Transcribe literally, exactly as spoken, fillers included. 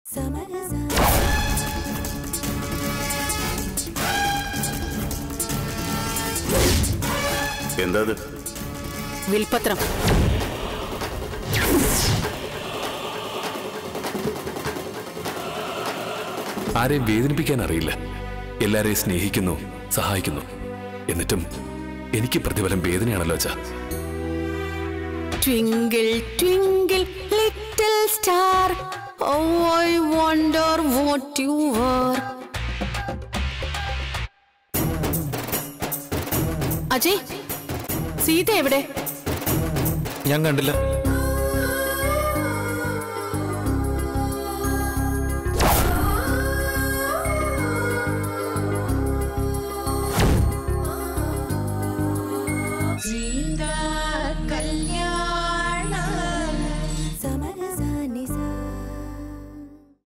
എന്താ വിൽപത്രം? ആരെയും വേദനിപ്പിക്കാൻ അറിയില്ല. എല്ലാരെയും സ്നേഹിക്കുന്നു, സഹായിക്കുന്നു. എന്നിട്ടും എനിക്ക് പ്രതിഫലം വേദനയാണല്ലോ അച്ഛാ. Twinkle, twinkle, little star, oh, I wonder what you are. Ajay, Sita എവിടെ? ഞാൻ കണ്ടില്ല.